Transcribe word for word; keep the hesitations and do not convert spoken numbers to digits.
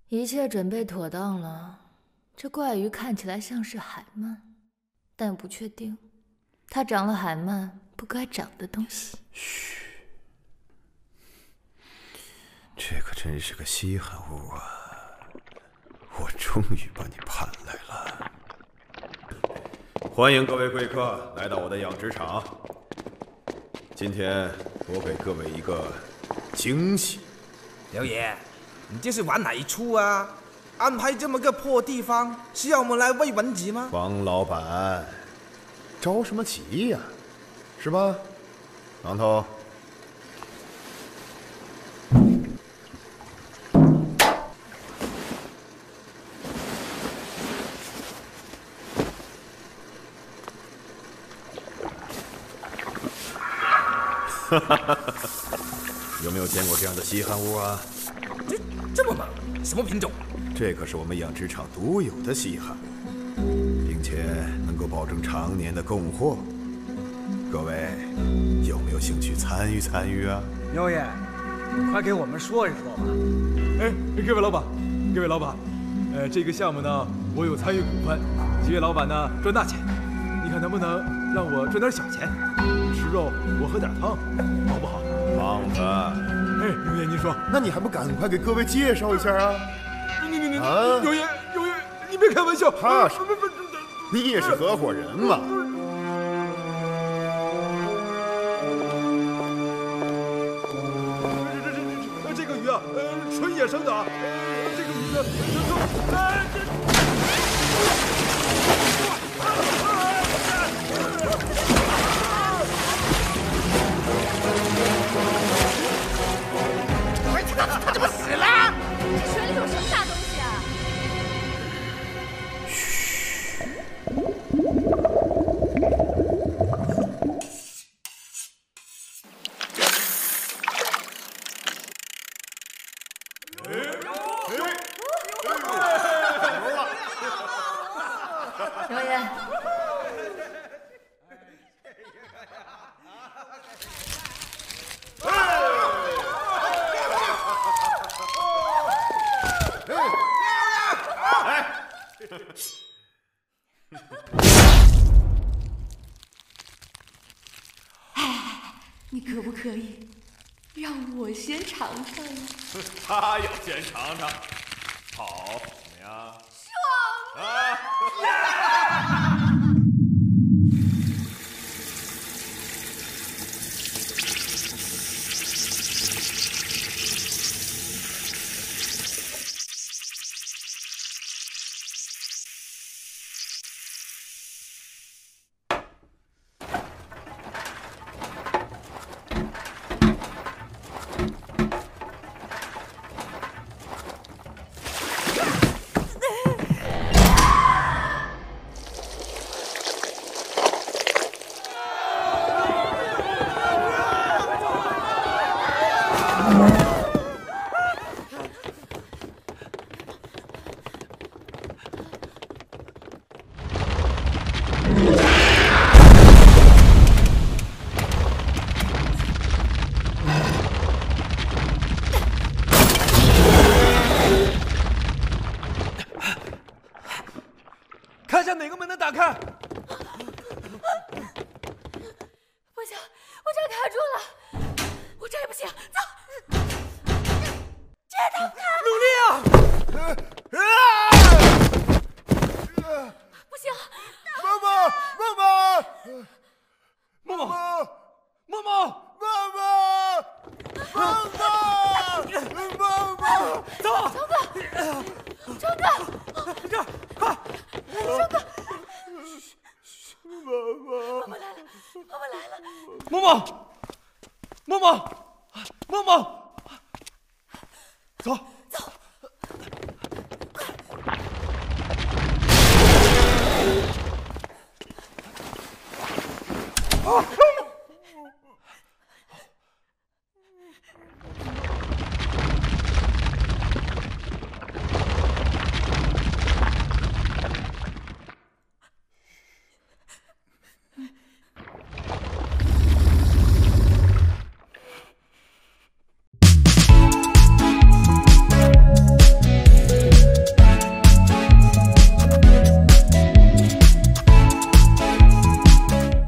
一切准备妥当了。这怪鱼看起来像是海鳗，但不确定，它长了海鳗不该长的东西。 嘘，这可真是个稀罕物啊！我终于把你盼来了。欢迎各位贵客来到我的养殖场。今天我给各位一个惊喜。 刘爷，你这是玩哪一出啊？安排这么个破地方，是要我们来喂蚊子吗？ 王老板，着什么急呀？是吧，榔头？哈哈哈！有没有见过这样的稀罕物啊？ 这这么猛，什么品种？ 这可是我们养殖场独有的稀罕，并且能够保证常年的供货。各位有没有兴趣参与参与啊？ 刘爷，快给我们说一说吧。 哎，各位老板，各位老板，呃，这个项目呢，我有参与股份，几位老板呢赚大钱，你看能不能让我赚点小钱？吃肉我喝点汤，好不好？ 胖子， 哎，刘爷您说， 那你还不赶快给各位介绍一下啊？ 你你你， 啊， 刘爷刘爷，你别开玩笑， 怕什么？ 不不， 你也是合伙人嘛。 这这这这个鱼啊，呃，纯野生的啊，呃，这个鱼呢，能够，哎，这。 他怎么死了？ 这水里有什么大东西啊？ 嘘。 刘爷。 你可不可以让我先尝尝呀？ 他要先尝尝，好，怎么样？ 爽啊！ 看一下哪个门能打开？ 不行，我这卡住了，我这也不行，走，这头卡！ 努力啊！ 不行， 妈妈，妈妈， 默默，默默， 妈妈，妈妈，妈妈， 走！ 张哥， 这儿，快！ 张哥， 妈妈， 妈妈来了，妈妈来了， 默默，默默，默默，走。